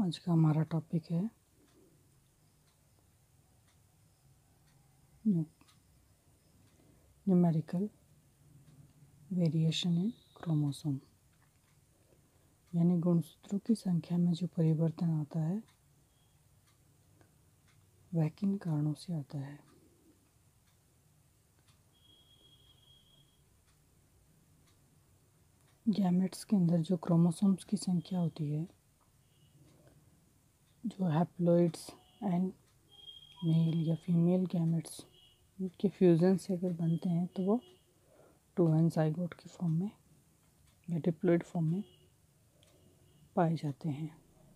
आज का हमारा टॉपिक है न्यूमेरिकल वेरिएशन इन क्रोमोसोम, यानी गुणसूत्रों की संख्या में जो परिवर्तन आता है वह किन कारणों से आता है। गैमेट्स के अंदर जो क्रोमोसोम्स की संख्या होती है, जो हैप्लॉइड्स एंड मेल या फीमेल गैमेट्स के फ्यूजन से अगर बनते हैं तो वो 2n जाइगोट की फॉर्म में या डिप्लॉइड फॉर्म में पाए जाते हैं।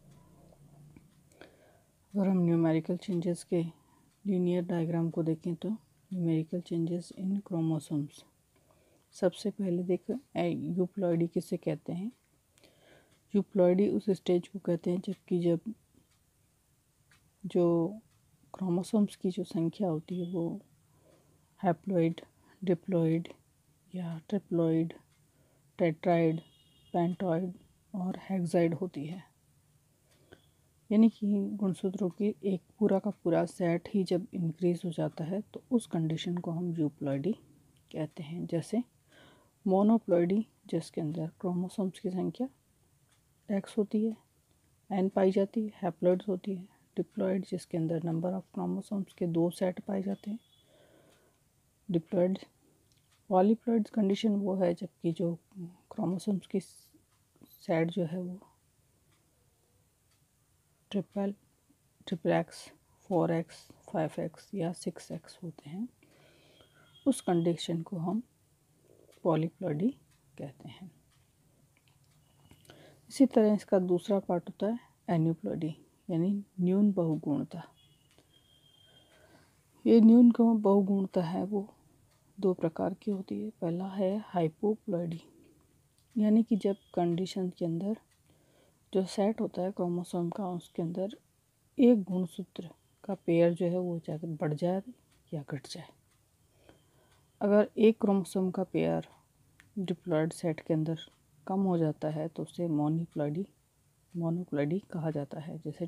अगर हम न्यूमेरिकल चेंजेस के लीनियर डायग्राम को देखें तो न्यूमेरिकल चेंजेस इन क्रोमोसोम्स, सबसे पहले देखो यूप्लॉइडी किसे कहते हैं। यूप्लॉइडी उस स्टेज को कहते हैं जब जो क्रोमोसोम्स की जो संख्या होती है वो हैप्लॉइड, डिप्लॉइड या ट्रिप्लॉइड, टेट्राइड, पेंटॉइड और हेक्साइड होती है। यानी कि गुणसूत्रों की एक पूरा का पूरा सेट ही जब इंक्रीज हो जाता है तो उस कंडीशन को हम यूप्लॉइडी कहते हैं। जैसे मोनोप्लॉइडी, जिसके अंदर क्रोमोसोम्स की संख्या x होती है, n पाई जाती है, हैप्लॉइड्स होती है। डिप्लॉइड, जिसके अंदर नंबर ऑफ क्रोमोसोम्स के 2 सेट पाए जाते हैं, डिप्लॉइड। पॉलीप्लॉइड्स कंडीशन वो है जबकि जो क्रोमोसोम्स की सेट जो है वो ट्रिपल एक्स, 4x, 5x या 6x होते हैं। उस कंडीशन को हम पॉलीप्लॉइडी कहते हैं। इसी तरह इसका दूसरा पार्ट होता है एन्यूप्लॉइडी, यानी न्यून बहुगुणता। ये न्यून बहुगुणता है वो 2 प्रकार की होती है। पहला है हाइपोप्लॉइडी, यानी कि जब कंडीशन के अंदर जो सेट होता है क्रोमोसोम का, उसके अंदर एक गुणसूत्र का पेयर जो है वो चाहे बढ़ जाए या घट जाए। अगर एक क्रोमोसोम का पेयर डिप्लॉइड सेट के अंदर कम हो जाता है तो उसे मोनोप्लॉइडी कहा जाता है, जैसे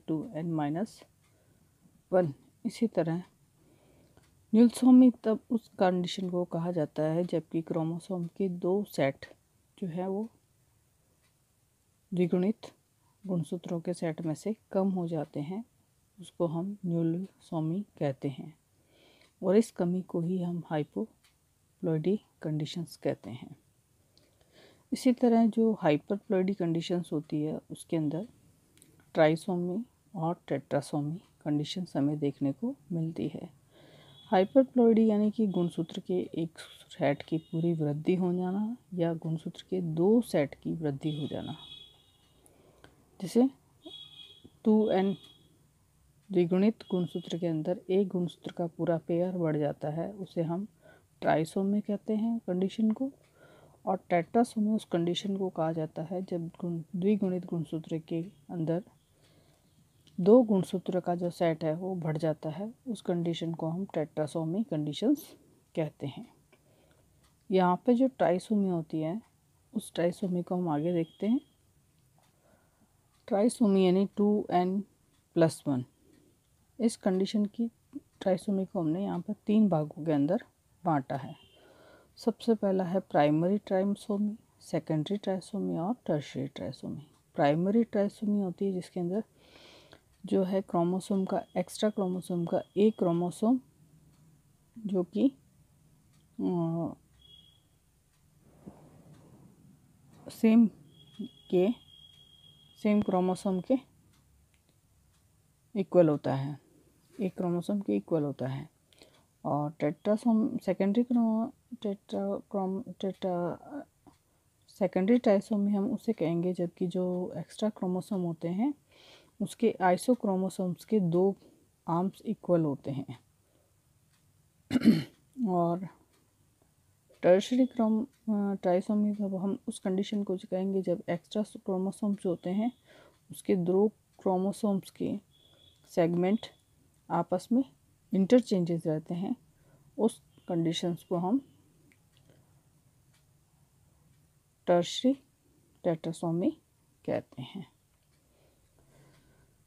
2n-1। इसी तरह न्यूलसोमी तब उस कंडीशन को कहा जाता है जबकि क्रोमोसोम के 2 सेट जो है वो द्विगुणित गुणसूत्रों के सेट में से कम हो जाते हैं। उसको हम न्यूलसोमी कहते हैं और इस कमी को ही हम हाइपोप्लॉइडी कंडीशंस कहते हैं। इसी तरह जो हाइपरप्लॉइडी कंडीशंस होती है उसके अंदर ट्राइसोमी और टेट्रासोमी कंडीशंस हमें देखने को मिलती है। हाइपरप्लॉइडी यानी कि गुणसूत्र के एक सेट की पूरी वृद्धि हो जाना या गुणसूत्र के 2 सेट की वृद्धि हो जाना। जैसे 2n द्विगुणित गुणसूत्र के अंदर एक गुणसूत्र का पूरा पेयर बढ़ जाता है, उसे हम ट्राइसोमी कहते हैं कंडीशन को। और टेट्रासोमी उस कंडीशन को कहा जाता है जब द्विगुणित गुणसूत्र के अंदर 2 गुणसूत्र का जो सेट है वो बढ़ जाता है। उस कंडीशन को हम टेट्रासोमी कंडीशंस कहते हैं। यहाँ पे जो ट्राइसोमी होती है उस ट्राइसोमी को हम आगे देखते हैं। ट्राइसोमी यानी 2n+1, इस कंडीशन की ट्राइसोमी को हमने यहाँ पर 3 भागों के अंदर बांटा है। सबसे पहला है प्राइमरी ट्राइसोमी, सेकेंडरी ट्राइसोमी और टर्शियरी ट्राइसोमी। प्राइमरी ट्राइसोमी होती है जिसके अंदर जो है क्रोमोसोम का, एक्स्ट्रा क्रोमोसोम का एक क्रोमोसोम जो कि सेम क्रोमोसोम के इक्वल होता है, एक क्रोमोसोम के इक्वल होता है। और सेकेंडरी ट्राइसोमी हम उसे कहेंगे जबकि जो एक्स्ट्रा क्रोमोसोम होते हैं उसके आइसोक्रोमोसोम्स के 2 आर्म्स इक्वल होते हैं। और टर्शियरी ट्राइसोमी जब हम उस कंडीशन को कहेंगे जब एक्स्ट्रा क्रोमोसोम्स होते हैं उसके 2 क्रोमोसोम्स के सेगमेंट आपस में इंटरचेंजेस रहते हैं। उस कंडीशंस को हम टर्शियरी टेट्रासोमी कहते हैं।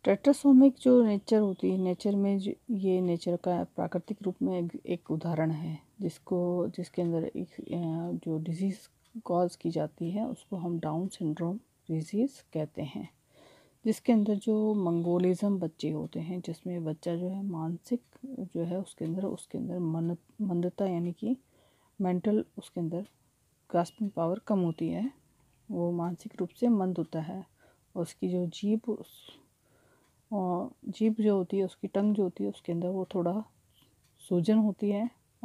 टेट्रासोमिक जो नेचर होती है, नेचर में ये नेचर का प्राकृतिक रूप में एक उदाहरण है जिसके अंदर एक जो डिजीज़ कॉज की जाती है उसको हम डाउन सिंड्रोम डिजीज़ कहते हैं, जिसके अंदर जो मंगोलिज्म बच्चे होते हैं, जिसमें बच्चा जो है मानसिक जो है उसके अंदर मंदता यानी कि मेंटल उसके अंदर ग्रास्पिंग पावर कम होती है, वो मानसिक रूप से मंद होता है। और उसकी जो जीभ जो होती है, उसकी टंग जो होती है उसके अंदर वो थोड़ा सूजन होती है।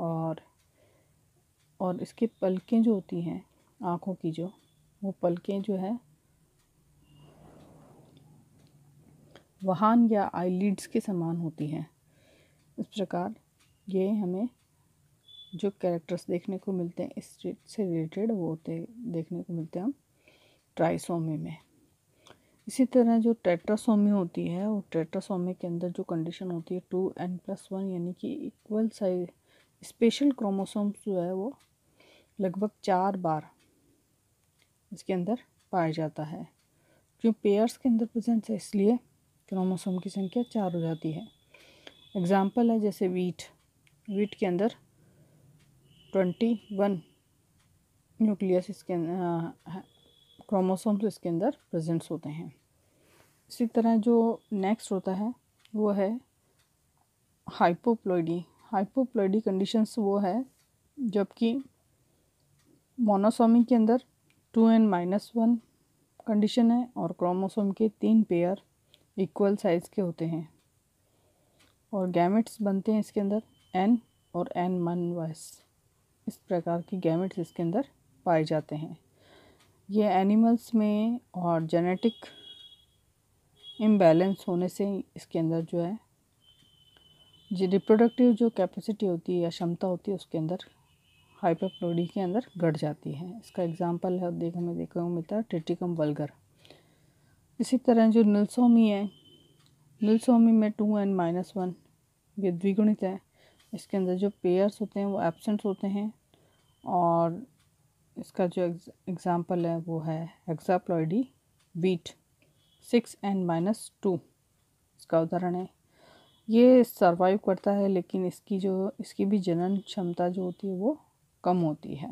और इसकी पलकें जो होती हैं आँखों की वो पलकें जो है वहान या आईलिड्स के समान होती हैं। इस प्रकार ये हमें जो कैरेक्टर्स देखने को मिलते हैं इससे रिलेटेड वो देखने को मिलते हैं हम ट्राइसोमी में। इसी तरह जो टेट्रासोमी होती है, वो टेट्रासोमी के अंदर जो कंडीशन होती है 2n+1 यानी कि इक्वल साइज स्पेशल क्रोमोसोम्स जो है वो लगभग 4 बार इसके अंदर पाया जाता है। क्यों पेयर्स के अंदर प्रेजेंट है इसलिए क्रोमोसोम की संख्या 4 हो जाती है। एग्जाम्पल है जैसे वीट के अंदर 21 न्यूक्लियस इसके क्रोमोसोम्स इसके अंदर प्रेजेंट्स होते हैं। इसी तरह जो नेक्स्ट होता है वो है हाइपोप्लॉइडी कंडीशंस वो है जबकि मोनोसोमी के अंदर 2n-1 कंडीशन है और क्रोमोसोम के 3 पेयर इक्वल साइज़ के होते हैं और गैमेट्स बनते हैं इसके अंदर n और n-1। इस प्रकार की गैमेट्स इसके अंदर पाए जाते हैं। ये एनिमल्स में और जेनेटिक इम्बैलेंस होने से इसके अंदर जो है जो रिप्रोडक्टिव जो कैपेसिटी होती है या क्षमता होती है उसके अंदर हाइपोप्लॉइडी के अंदर घट जाती है। इसका एग्जांपल है हमें देखने को मिलता है ट्रिटिकम वल्गर। इसी तरह जो निल्सोमी है, निल्सोमी में 2n-1 ये द्विगुणित है। इसके अंदर जो पेयर्स होते हैं वो एब्सेंट होते हैं और इसका जो एग्जांपल है वो है हेक्साप्लॉइडी वीट 6n-2 इसका उदाहरण है। ये सरवाइव करता है लेकिन इसकी भी जनन क्षमता जो होती है वो कम होती है।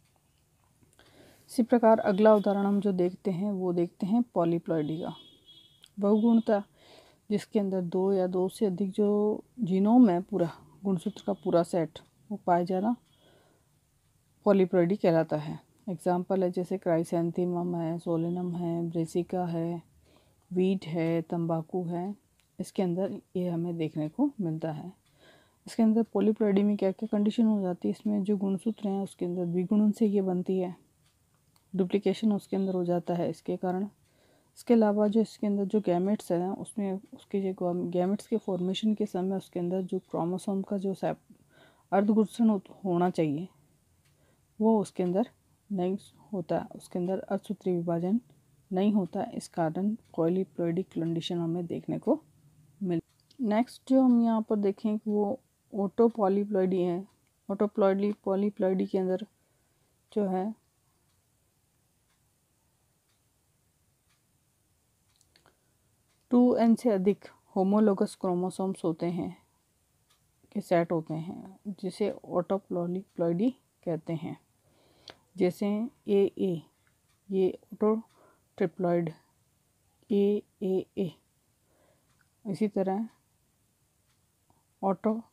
इसी प्रकार अगला उदाहरण हम जो देखते हैं पॉलीप्लॉइडी का। बहुगुणता जिसके अंदर 2 या 2 से अधिक जो जीनोम है, पूरा गुणसूत्र का पूरा सेट वो पाया जाना पॉलीप्लॉइडी कहलाता है। एग्जाम्पल है जैसे क्राइसैंथेमम है, सोलेनम है, ब्रेसिका है, वीट है, तंबाकू है। इसके अंदर ये हमें देखने को मिलता है। इसके अंदर पॉलीप्लॉइडी में क्या क्या कंडीशन हो जाती है, इसमें जो गुणसूत्र हैं उसके अंदर द्विगुणन से ये बनती है, डुप्लीकेशन उसके अंदर हो जाता है इसके कारण। इसके अलावा जो इसके अंदर जो गैमेट्स हैं उसमें उसके जो गैमेट्स के फॉर्मेशन के समय उसके अंदर जो क्रोमोसोम का जो अर्धगुच्छन होना चाहिए वो उसके अंदर नहीं होता, उसके अंदर अर्धसूत्रीय विभाजन नहीं होता। इस कारण पॉलीप्लॉइडी कंडीशन हमें देखने को नेक्स्ट जो हम यहाँ पर देखें कि वो ऑटो पॉलीप्लॉइडी है। ऑटो पॉलीप्लॉइडी के अंदर जो है 2n से अधिक होमोलोगस क्रोमोसोम्स होते हैं के सेट होते हैं जिसे ऑटो पॉलीप्लॉइडी कहते हैं। जैसे AA ये ऑटो ट्रिप्लॉइड AAA। इसी तरह ऑटो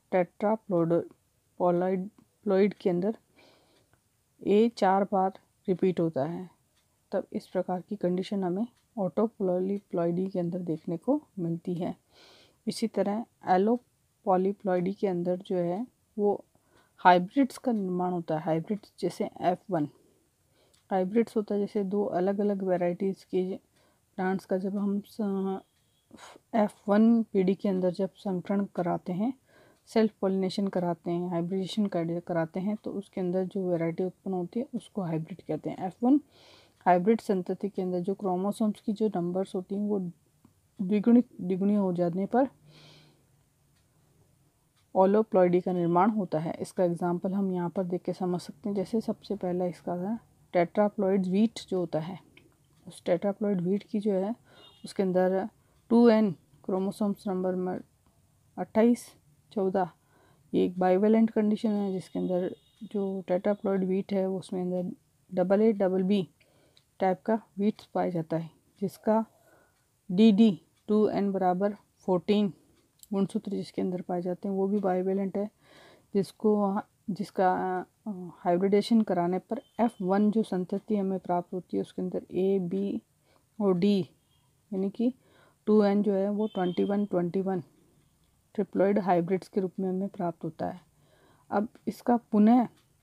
टेट्राप्लॉइड के अंदर A 4 बार रिपीट होता है। तब इस प्रकार की कंडीशन हमें ऑटो पॉलीप्लॉइडी के अंदर देखने को मिलती है। इसी तरह एलो पॉलीप्लॉइडी के अंदर जो है वो हाइब्रिड्स का निर्माण होता है। हाइब्रिड्स जैसे F1 हाइब्रिड्स होता है, जैसे 2 अलग अलग वेराइटीज़ के प्लांट्स का जब हम F1 पीढ़ी के अंदर जब संकरण कराते हैं, सेल्फ पॉलिनेशन कराते हैं, हाइब्रिडेशन कराते हैं तो उसके अंदर जो वैरायटी उत्पन्न होती है उसको हाइब्रिड कहते हैं। F1 हाइब्रिड संतति के अंदर जो क्रोमोसोम्स की जो नंबर्स होती हैं वो द्विगुणी हो जाने पर ऑलोप्लॉइडी का निर्माण होता है। इसका एग्जाम्पल हम यहाँ पर देख के समझ सकते हैं। जैसे सबसे पहला इसका था टेट्राप्लॉइड वीट जो होता है, उस टेट्राप्लॉइड वीट की जो है उसके अंदर 2n क्रोमोसोम्स नंबर 28, 14 ये एक बाइवेलेंट कंडीशन है जिसके अंदर जो टेट्राप्लॉइड वीट है उसमें अंदर AA, BB टाइप का वीट पाया जाता है, जिसका DD 2N बराबर 14 गुणसूत्र जिसके अंदर पाए जाते हैं वो भी बाइवेलेंट है, जिसका हाइब्रिडेशन कराने पर F1 जो संतति हमें प्राप्त होती है उसके अंदर A, B और D यानी कि 2N जो है वो 21 ट्रिप्लॉइड हाइब्रिड्स के रूप में हमें प्राप्त होता है। अब इसका पुनः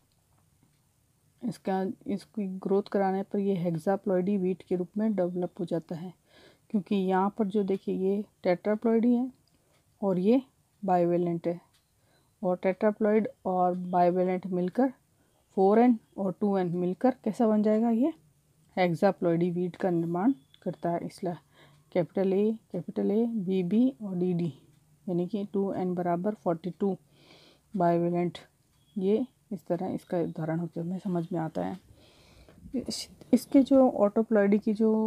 इसकी ग्रोथ कराने पर ये हेक्साप्लॉइडी वीट के रूप में डेवलप हो जाता है, क्योंकि यहाँ पर जो देखिए ये टेट्राप्लॉइडी है और ये बाइवेलेंट है, और टेट्राप्लॉइड और बाइवेलेंट मिलकर 4N और 2N मिलकर कैसा बन जाएगा, ये हेक्साप्लॉइडी वीट का निर्माण करता है। इसलिए कैपिटल A, BB और DD यानी कि 2N बराबर 42 बाइवेलेंट, ये इस तरह इसका उदाहरण होते हुए समझ में आता है। इसके जो ऑटोप्लॉइडी की जो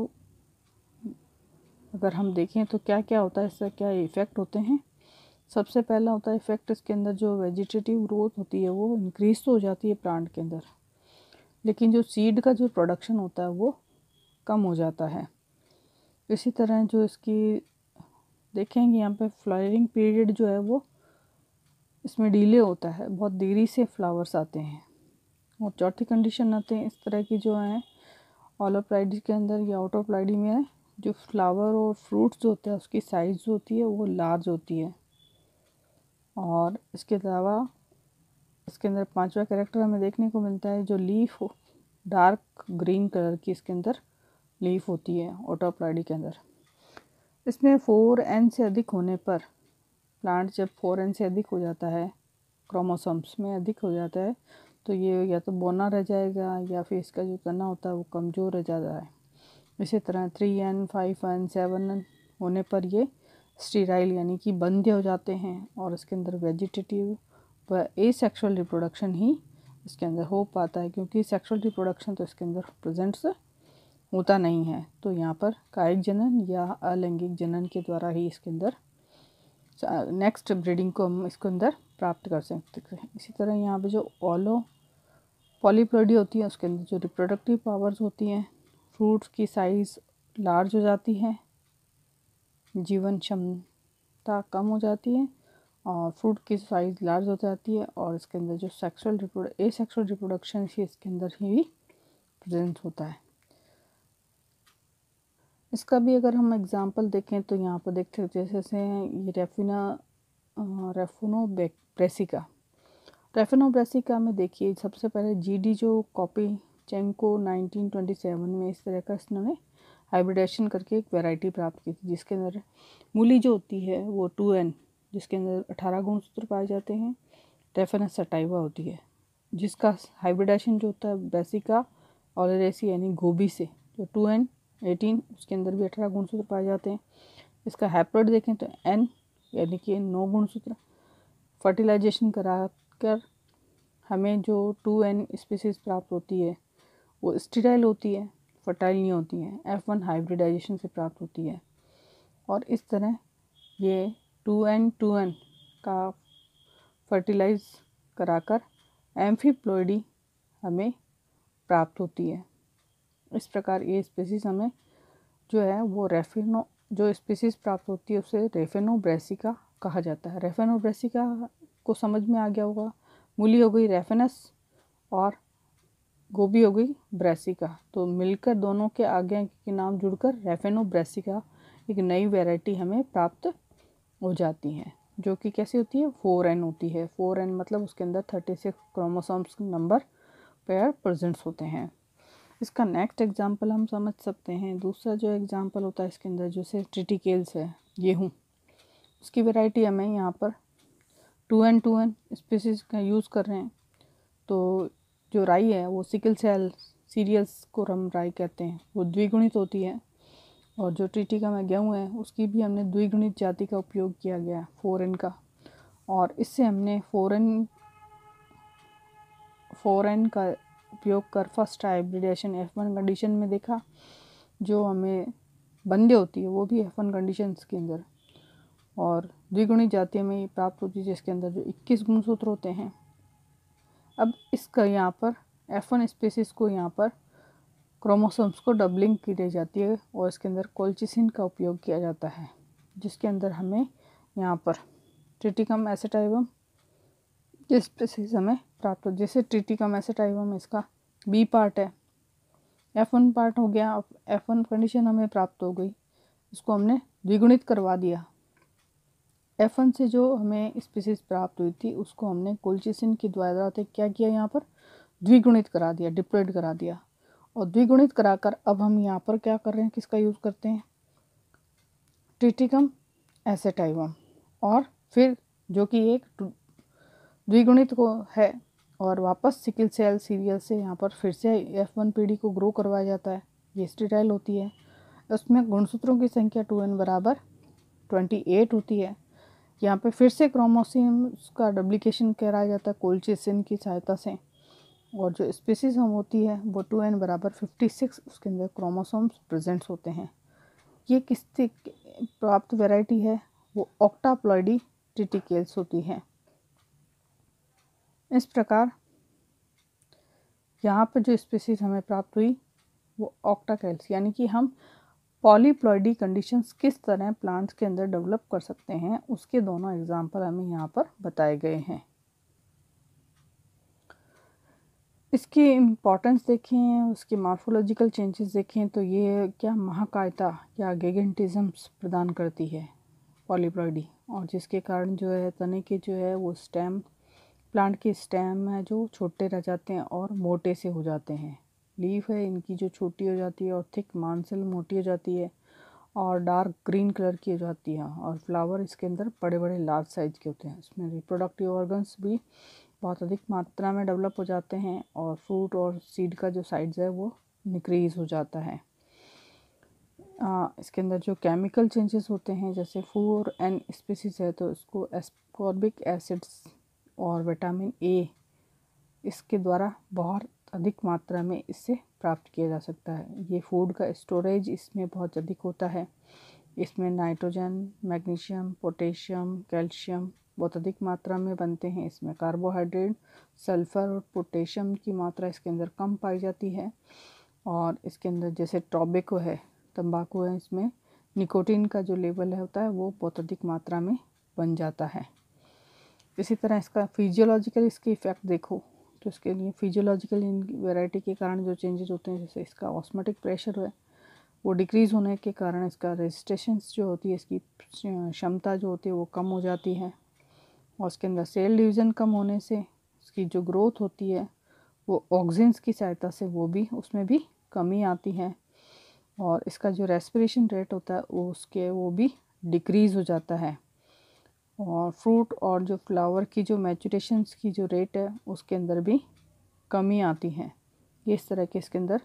अगर हम देखें तो क्या क्या होता है, इससे क्या इफ़ेक्ट होते हैं। सबसे पहला होता है इफ़ेक्ट, इसके अंदर जो वेजिटेटिव ग्रोथ होती है वो इंक्रीज तो हो जाती है प्लांट के अंदर, लेकिन जो सीड का जो प्रोडक्शन होता है वो कम हो जाता है। इसी तरह जो इसकी देखेंगे यहाँ पे फ्लावरिंग पीरियड जो है वो इसमें डिले होता है, बहुत देरी से फ्लावर्स आते हैं। और चौथी कंडीशन आते हैं इस तरह की जो है ऑलोप्लाइडी के अंदर या ऑटोप्लाइडी में जो फ्लावर और फ्रूट्स जो होते हैं उसकी साइज़ जो होती है वो लार्ज होती है। और इसके अलावा इसके अंदर पांचवा कैरेक्टर हमें देखने को मिलता है, जो लीफ डार्क ग्रीन कलर की इसके अंदर लीफ होती है ऑटोप्लाइडी के अंदर। इसमें 4N से अधिक होने पर प्लांट जब 4N से अधिक हो जाता है, क्रोमोसोम्स में अधिक हो जाता है, तो ये या तो बौना रह जाएगा या फिर इसका जो तना होता है वो कमज़ोर रह जाता है। इसी तरह 3N, 5N, 7N होने पर ये स्टीराइल यानी कि बंध्य हो जाते हैं और इसके अंदर वेजिटेटिव व एसेक्सुअल रिप्रोडक्शन ही इसके अंदर हो पाता है, क्योंकि सेक्सुअल रिप्रोडक्शन तो इसके अंदर प्रेजेंट्स होता नहीं है। तो यहाँ पर कायिक जनन या अलैंगिक जनन के द्वारा ही इसके अंदर नेक्स्ट ब्रीडिंग को हम इसके अंदर प्राप्त कर सकते हैं। इसी तरह यहाँ पे जो पॉलीप्लॉइडी होती है उसके अंदर जो रिप्रोडक्टिव पावर्स होती हैं, फ्रूट्स की साइज़ लार्ज हो जाती है, जीवन क्षमता कम हो जाती है और फ्रूट की साइज़ लार्ज हो जाती है, और इसके अंदर जो एसेक्सुअल रिप्रोडक्शन ही इसके अंदर ही प्रेजेंट होता है। इसका भी अगर हम एग्जांपल देखें तो यहाँ पर देखते हैं जैसे ये रेफिनो ब्रेसिका में देखिए सबसे पहले GD जो कॉपी चेंको 1927 में इस तरह का इन्होंने हाइब्रिडेशन करके एक वैरायटी प्राप्त की थी, जिसके अंदर मूली जो होती है वो 2N जिसके अंदर 18 गुणसूत्र पाए जाते हैं, रेफिनस सटाइवा होती है जिसका हाइब्रिडेशन जो होता है ब्रेसिका ओलेरेसी यानी गोभी से, जो 2N 18 उसके अंदर भी 18 गुणसूत्र पाए जाते हैं। इसका हैप्लॉइड देखें तो N यानी कि 9 गुणसूत्र। फर्टिलाइजेशन कराकर हमें जो 2N स्पीसीज प्राप्त होती है वो स्टेराइल होती है, फर्टाइल नहीं होती है, F1 हाइब्रिडाइजेशन से प्राप्त होती है। और इस तरह ये 2N का फर्टिलाइज कराकर एम्फीप्लॉइडी हमें प्राप्त होती है। इस प्रकार ये स्पीसीज हमें जो है वो जो स्पीसीज प्राप्त होती है उसे रेफिनो ब्रेसिका कहा जाता है। रेफिनो ब्रेसिका को समझ में आ गया होगा, मूली हो गई रेफिनस और गोभी हो गई ब्रेसिका, तो मिलकर दोनों के आगे के नाम जुड़कर रेफिनो ब्रेसिका एक नई वैरायटी हमें प्राप्त हो जाती है, जो कि कैसी होती है 4N होती है। 4N मतलब उसके अंदर 36 क्रोमोसोम्स नंबर पेयर प्रेजेंट्स होते हैं। इसका नेक्स्ट एग्जाम्पल हम समझ सकते हैं। दूसरा जो एग्जाम्पल होता है इसके अंदर जैसे ट्रिटिकेल्स है गेहूँ, उसकी वैरायटी हमें यहाँ पर 2N स्पीसीज का यूज़ कर रहे हैं। तो जो राई है वो सिकल सेल सीरियल्स को हम राई कहते हैं, वो द्विगुणित होती है। और जो ट्रिटिका में गेहूँ है उसकी भी हमने द्विगुणित जाति का उपयोग किया गया 4N का, और इससे हमने 4N का उपयोग कर फर्स्ट हाइब्रिडेशन F1 कंडीशन में देखा, जो हमें बंदे होती है वो भी F1 कंडीशंस के अंदर। और द्विगुणित जातीय में ये प्राप्त होती है जिसके अंदर जो 21 गुणसूत्र होते हैं। अब इसका यहाँ पर F1 स्पीसीज को यहाँ पर क्रोमोसोम्स को डबलिंग की दी जाती है और इसके अंदर कोल्चिसिन का उपयोग किया जाता है, जिसके अंदर हमें यहाँ पर ट्रिटिकम एसेटाइवम ये स्पीसीज हमें प्राप्त हो। जैसे ट्रिटिकम एसेटाइवम इसका बी पार्ट है, F1 पार्ट हो गया। अब F1 कंडीशन हमें प्राप्त हो गई, इसको हमने द्विगुणित करवा दिया। F1 से जो हमें स्पीसीज प्राप्त हुई थी उसको हमने कोल्चिसिन के द्वारा क्या किया, यहाँ पर द्विगुणित करा दिया, डिप्लॉयड करा दिया। और द्विगुणित कराकर अब हम यहाँ पर क्या कर रहे हैं, किसका यूज़ करते हैं, ट्रिटिकम एसेटाइवम। और फिर जो कि एक द्विगुणित को है और वापस सिकल सेल सीरियल से यहाँ पर फिर से F1 पीढ़ी को ग्रो करवाया जाता है, ये स्टेराइल होती है। उसमें गुणसूत्रों की संख्या 2n बराबर 28 होती है। यहाँ पे फिर से क्रोमोसोम्स का डुप्लीकेशन कराया जाता है कोल्चिसिन की सहायता से, और जो स्पीसीज हम होती है वो 2n बराबर 56 उसके अंदर क्रोमोसोम्स प्रेजेंट्स होते हैं। ये किससे प्राप्त वैरायटी है, वो ऑक्टाप्लॉइडी ट्रिटिकेल्स होती है। इस प्रकार यहाँ पर जो स्पीसीज हमें प्राप्त हुई वो ऑक्टाकेल्स, यानी कि हम पॉलीप्लॉइडी कंडीशंस किस तरह प्लांट्स के अंदर डेवलप कर सकते हैं उसके दोनों एग्जाम्पल हमें यहाँ पर बताए गए हैं। इसकी इम्पोर्टेंस देखें, उसके मॉर्फोलॉजिकल चेंजेस देखें तो ये क्या महाकायता या गिगेंटिज्म्स प्रदान करती है पॉलीप्लॉइडी, और जिसके कारण जो है तने के जो है वो स्टेम, प्लांट के स्टेम है जो छोटे रह जाते हैं और मोटे से हो जाते हैं। लीफ है इनकी जो छोटी हो जाती है और थिक मांसल मोटी हो जाती है और डार्क ग्रीन कलर की हो जाती है, और फ्लावर इसके अंदर बड़े बड़े लार्ज साइज के होते हैं। इसमें रिप्रोडक्टिव ऑर्गन्स भी बहुत अधिक मात्रा में डेवलप हो जाते हैं और फ्रूट और सीड का जो साइज है वो निक्रीज हो जाता है। इसके अंदर जो केमिकल चेंजेस होते हैं, जैसे 4n स्पीसीज है तो इसको एस्कॉर्बिक एसिड्स और विटामिन ए इसके द्वारा बहुत अधिक मात्रा में इससे प्राप्त किया जा सकता है। ये फूड का स्टोरेज इसमें बहुत अधिक होता है। इसमें नाइट्रोजन, मैग्नीशियम, पोटेशियम, कैल्शियम बहुत अधिक मात्रा में बनते हैं। इसमें कार्बोहाइड्रेट, सल्फ़र और पोटेशियम की मात्रा इसके अंदर कम पाई जाती है। और इसके अंदर जैसे टोबैको है, तंबाकू है, इसमें निकोटीन का जो लेवल है होता है वो बहुत अधिक मात्रा में बन जाता है। इसी तरह इसका फिजियोलॉजिकल इसके इफ़ेक्ट देखो तो इसके लिए फिजियोलॉजिकल वैरायटी के कारण जो चेंजेस होते हैं, जैसे इसका ऑस्मोटिक प्रेशर है वो डिक्रीज़ होने के कारण इसका रेजिस्टेंस जो होती है, इसकी क्षमता जो होती है वो कम हो जाती है। और इसके अंदर सेल डिवीज़न कम होने से इसकी जो ग्रोथ होती है वो ऑक्सीजन्स की सहायता से वो भी उसमें भी कमी आती है। और इसका जो रेस्पिरेशन रेट होता है वो भी डिक्रीज़ हो जाता है। और फ्रूट और जो फ्लावर की जो मैचुरेशंस की जो रेट है उसके अंदर भी कमी आती है। ये इस तरह के इसके अंदर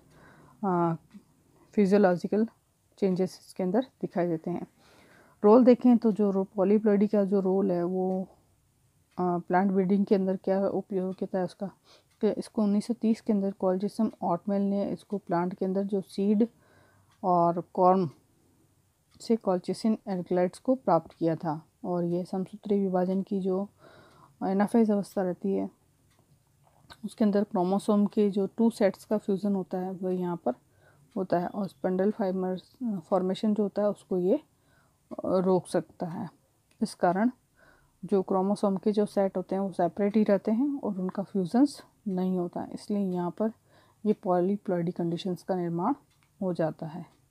फिजियोलॉजिकल चेंजेस इसके अंदर दिखाई देते हैं। रोल देखें तो जो पॉलीप्लॉइडी का जो रोल है वो प्लांट ब्रीडिंग के अंदर क्या उपयोगिता है उसका, कि इसको 1930 के अंदर कॉल्जिसम ऑटमेल ने इसको प्लांट के अंदर जो सीड और कॉर्म से कॉल्चिसिन एल्कलाइड्स को प्राप्त किया था। और ये समसूत्री विभाजन की जो एनाफेज अवस्था रहती है उसके अंदर क्रोमोसोम के जो 2 सेट्स का फ्यूज़न होता है वो यहाँ पर होता है, और स्पेंडल फाइबर फॉर्मेशन जो होता है उसको ये रोक सकता है। इस कारण जो क्रोमोसोम के जो सेट होते हैं वो सेपरेट ही रहते हैं और उनका फ्यूजन्स नहीं होता है, इसलिए यहाँ पर ये पॉलीप्लॉइडी कंडीशंस का निर्माण हो जाता है।